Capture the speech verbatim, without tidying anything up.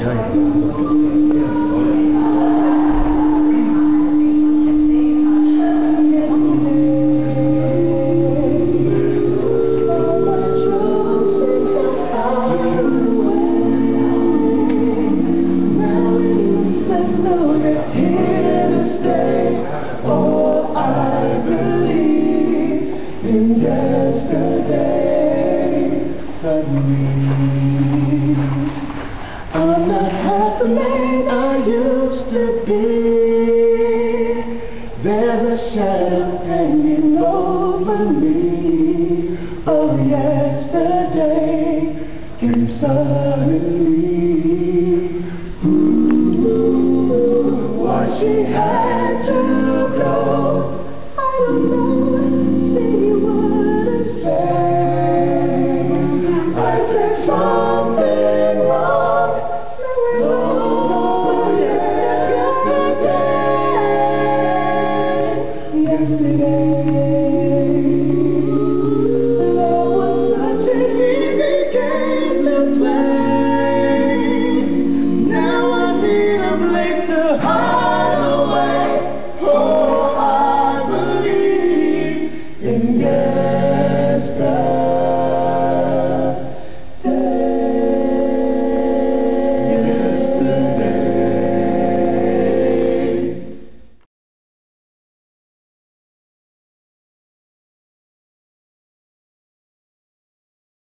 Yesterday, suddenly, I'm not half the man I used to be. There's a shadow hanging over me of yesterday came suddenly. Ooh, why she had to go, I don't know. See what I said. I said something wrong. Oh, yesterday, yesterday.